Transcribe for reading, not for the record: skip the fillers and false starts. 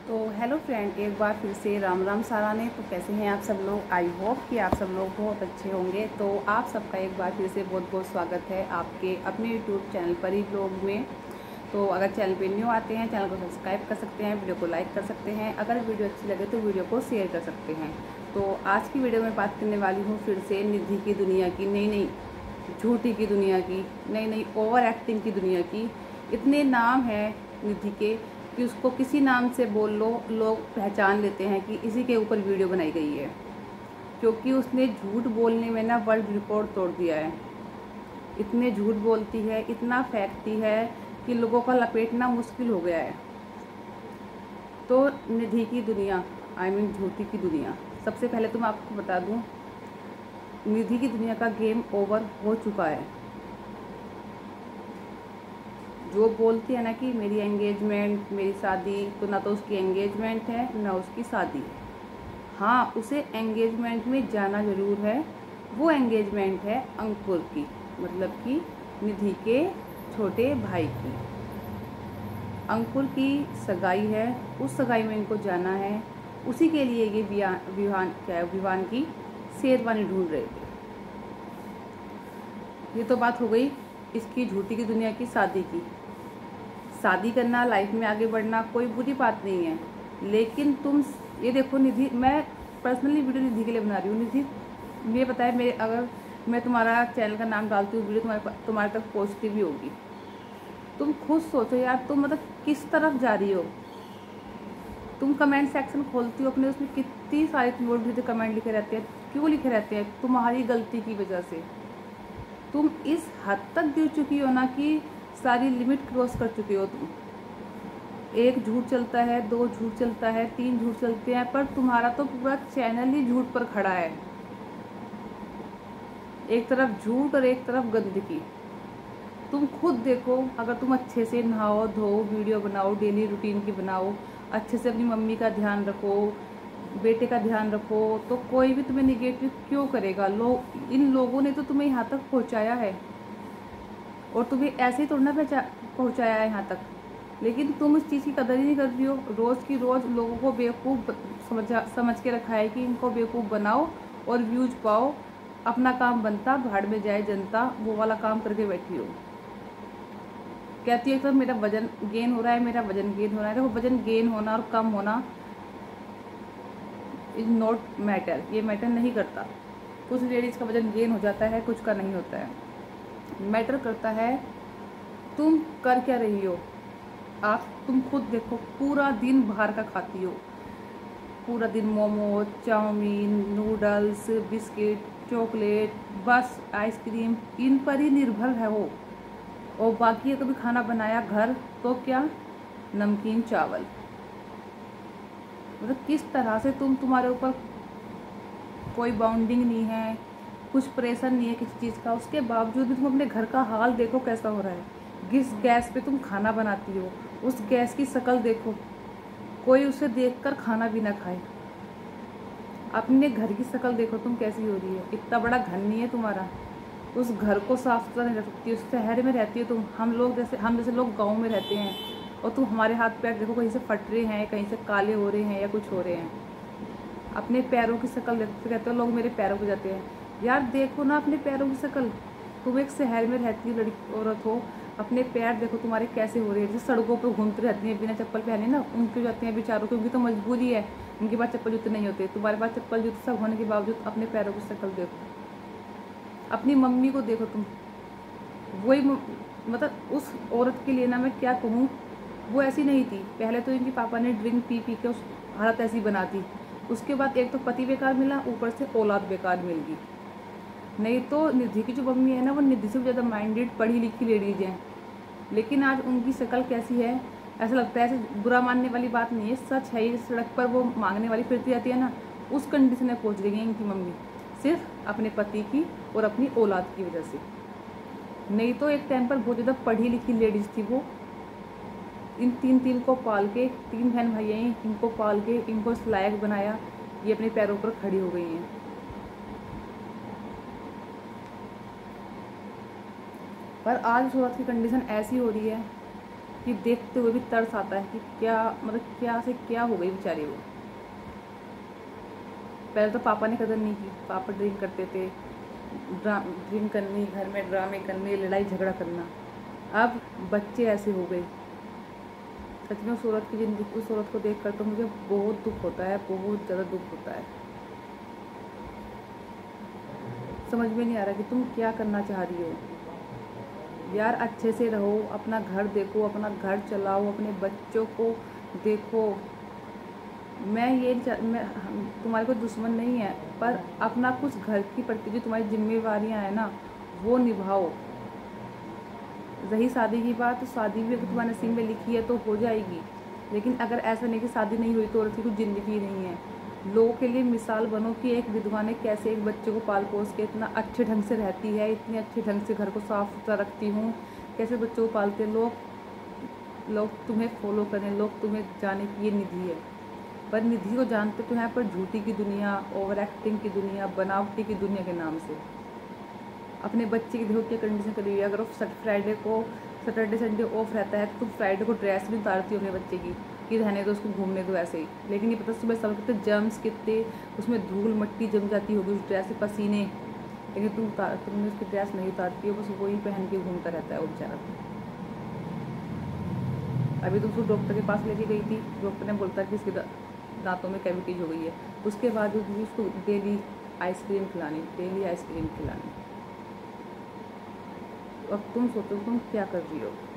तो hello friend, एक बार फिर से राम राम साराने। तो कैसे हैं आप सब लोग? आई होप कि आप सब लोग बहुत अच्छे होंगे। तो आप सबका एक बार फिर से बहुत बहुत स्वागत है आपके अपने यूट्यूब चैनल पर ही ब्लॉग में। तो अगर चैनल पे न्यू आते हैं, चैनल को सब्सक्राइब कर सकते हैं, वीडियो को लाइक कर सकते हैं, अगर वीडियो अच्छी लगे तो वीडियो को शेयर कर सकते हैं। तो आज की वीडियो में बात करने वाली हूँ फिर से निधि की दुनिया की, नई झूठी की दुनिया की, नई ओवर एक्टिंग की दुनिया की। इतने नाम हैं निधि के कि उसको किसी नाम से बोल लो लोग पहचान लेते हैं कि इसी के ऊपर वीडियो बनाई गई है, क्योंकि उसने झूठ बोलने में ना वर्ल्ड रिकॉर्ड तोड़ दिया है। इतने झूठ बोलती है, इतना फेंकती है कि लोगों का लपेटना मुश्किल हो गया है। तो निधि की दुनिया, आई मीन झूठी की दुनिया। सबसे पहले तो मैं आपको बता दूं, निधि की दुनिया का गेम ओवर हो चुका है। जो बोलती है ना कि मेरी एंगेजमेंट, मेरी शादी, तो ना तो उसकी एंगेजमेंट है ना उसकी शादी है। हाँ, उसे एंगेजमेंट में जाना ज़रूर है। वो एंगेजमेंट है अंकुर की, मतलब कि निधि के छोटे भाई की। अंकुर की सगाई है, उस सगाई में इनको जाना है। उसी के लिए ये विवान की शेरवानी ढूंढ रहे थे। ये तो बात हो गई इसकी झूठी की दुनिया की शादी की। शादी करना, लाइफ में आगे बढ़ना कोई बुरी बात नहीं है, लेकिन तुम ये देखो निधि, मैं पर्सनली वीडियो निधि के लिए बना रही हूँ। निधि, मुझे पता है, अगर मैं तुम्हारा चैनल का नाम डालती हूँ, वीडियो तुम्हारे तक पहुँचती भी होगी। तुम खुद सोचो यार, तुम मतलब किस तरफ जा रही हो। तुम कमेंट सेक्शन खोलती हो अपने, उसमें कितनी सारे तुम कमेंट लिखे रहते हैं। क्यों लिखे रहते हैं? तुम्हारी गलती की वजह से। तुम इस हद तक गिर चुकी हो ना कि सारी लिमिट क्रॉस कर चुके हो तुम। एक झूठ चलता है, दो झूठ चलता है, तीन झूठ चलते हैं, पर तुम्हारा तो पूरा चैनल ही झूठ पर खड़ा है। एक तरफ झूठ और एक तरफ गंदगी। तुम खुद देखो, अगर तुम अच्छे से नहाओ धो, वीडियो बनाओ, डेली रूटीन की बनाओ, अच्छे से अपनी मम्मी का ध्यान रखो, बेटे का ध्यान रखो, तो कोई भी तुम्हें निगेटिव क्यों करेगा? इन लोगों ने तो तुम्हें यहाँ तक पहुँचाया है, और तुम्हें ऐसे ही थोड़ा पहुँचाया है यहाँ तक। लेकिन तुम इस चीज़ की कदर ही नहीं कर रही हो। रोज़ की रोज़ लोगों को बेवकूफ़ समझ के रखा है कि इनको बेवकूफ़ बनाओ और व्यूज पाओ। अपना काम बनता, भाड़ में जाए जनता, वो वाला काम करके बैठी हो। कहती है तो मेरा वजन गेन हो रहा है, मेरा वजन गेन हो रहा है। देखो, वजन गेन होना और कम होना इज नॉट मैटर, ये मैटर नहीं करता। कुछ लेडीज़ का वजन गेन हो जाता है, कुछ का नहीं होता है। मैटर करता है तुम कर क्या रही हो। तुम खुद देखो, पूरा दिन बाहर का खाती हो, पूरा दिन momo, chowmein, noodles, biscuit, chocolate, बस आइसक्रीम, इन पर ही निर्भर है वो। और बाकी कभी खाना बनाया घर तो क्या, नमकीन चावल। मतलब किस तरह से तुम्हारे ऊपर कोई बाउंडिंग नहीं है, कुछ प्रेशर नहीं है किसी चीज़ का, उसके बावजूद भी तुम अपने घर का हाल देखो कैसा हो रहा है। जिस गैस पे तुम खाना बनाती हो, उस गैस की शक्ल देखो, कोई उसे देखकर खाना भी ना खाए। अपने घर की शक्ल देखो तुम कैसी हो रही है। इतना बड़ा घर नहीं है तुम्हारा, उस घर को साफ सुथरा नहीं रख सकती। उस शहर में रहती हो तुम, हम जैसे लोग गाँव में रहते हैं, और तुम हमारे हाथ पैर देखो, कहीं से फट रहे हैं, कहीं से काले हो रहे हैं या कुछ हो रहे हैं। अपने पैरों की शक्ल देखते कहते हो लोग मेरे पैरों को जाते हैं। यार देखो ना अपने पैरों की शक्ल। तुम एक शहर में रहती हो, लड़की औरत हो, अपने पैर देखो तुम्हारे कैसे हो रहे हैं। जैसे सड़कों पर घूमती रहती हैं बिना चप्पल पहने ना, उनके जाते हैं बेचारों की, उनकी तो मजबूरी है, उनके पास चप्पल जूते नहीं होते। तुम्हारे पास चप्पल जूते सब होने के बावजूद अपने पैरों की शक्ल देखो। अपनी मम्मी को देखो तुम, वही मतलब उस औरत के लिए ना मैं क्या कहूँ, वो ऐसी नहीं थी। पहले तो इनके पापा ने ड्रिंक पी पी के उस हालत ऐसी बना दी। उसके बाद एक तो पति बेकार मिला, ऊपर से औलाद बेकार मिल गई। नहीं तो निधि की जो मम्मी है ना, वो निधि से भी ज़्यादा माइंडेड, पढ़ी लिखी लेडीज हैं। लेकिन आज उनकी शक्ल कैसी है, ऐसा लगता है ऐसे बुरा मानने वाली बात नहीं है, सच है। ये सड़क पर वो मांगने वाली फिरती रहती है ना, उस कंडीशन में पहुँच गई है इनकी मम्मी, सिर्फ अपने पति की और अपनी औलाद की वजह से। नहीं तो एक टाइम पर बहुत ज़्यादा पढ़ी लिखी लेडीज़ थी वो। इन तीन को पाल के, तीन बहन भाई हैं, इनको पाल के इनको इस लायक बनाया, ये अपने पैरों पर खड़ी हो गई हैं। पर आज सूरत की कंडीशन ऐसी हो रही है कि देखते हुए भी तरस आता है कि क्या मतलब क्या से क्या हो गई बेचारी वो। पहले तो पापा ने कदर नहीं की, पापा ड्रिंक करते थे, ड्रिंक करनी, घर में ड्रामे करने, लड़ाई झगड़ा करना। अब बच्चे ऐसे हो गए। सच में उस औरत की ज़िंदगी, उस औरत को देख कर तो मुझे बहुत दुख होता है, बहुत ज़्यादा दुख होता है। समझ में नहीं आ रहा कि तुम क्या करना चाह रही हो यार। अच्छे से रहो, अपना घर देखो, अपना घर चलाओ, अपने बच्चों को देखो। मैं तुम्हारे कोई दुश्मन नहीं है, पर अपना कुछ घर की प्रति जो तुम्हारी जिम्मेवारियां हैं ना, वो निभाओ। रही शादी की बात, तो शादी भी अगर तुम्हारे नसीब में लिखी है तो हो जाएगी, लेकिन अगर ऐसा नहीं कि शादी नहीं हुई तो औरत की कुछ ज़िंदगी नहीं है। लोगों के लिए मिसाल बनो कि एक विधवा ने कैसे एक बच्चे को पाल पोस के इतना अच्छे ढंग से रहती है, इतने अच्छे ढंग से घर को साफ सुथरा रखती हूँ, कैसे बच्चों को पालते हैं। लोग तुम्हें फॉलो करें, लोग तुम्हें जाने की ये निधि है, पर निधि को जानते तो हैं, पर झूठी की दुनिया, ओवर एक्टिंग की दुनिया, बनावटी की दुनिया के नाम से। अपने बच्चे की देखो क्या कंडीशन करी हुई है। अगर फ्राइडे को, सैटरडे संडे ऑफ रहता है तो तुम फ्राइडे को ड्रेस भी उतारती हो अपने बच्चे की कि रहने दो उसको, घूमने दो ऐसे ही। लेकिन ये पता सुबह सब कितने जर्म्स, कितने उसमें धूल मट्टी जम जाती होगी उस ड्रेस से, पसीने, लेकिन तुमने उसकी ड्रेस नहीं उतारती हो, बस वही पहन के घूमता रहता है वो बेचारा। अभी तुम उसको डॉक्टर के पास लेके गई थी, डॉक्टर ने बोलता है कि इसके दांतों में कैविटीज हो गई है, उसके बाद भी उसको डेली आइसक्रीम खिलानी, डेली आइसक्रीम खिलानी। अब तुम सोचो तुम क्या कर रही हो।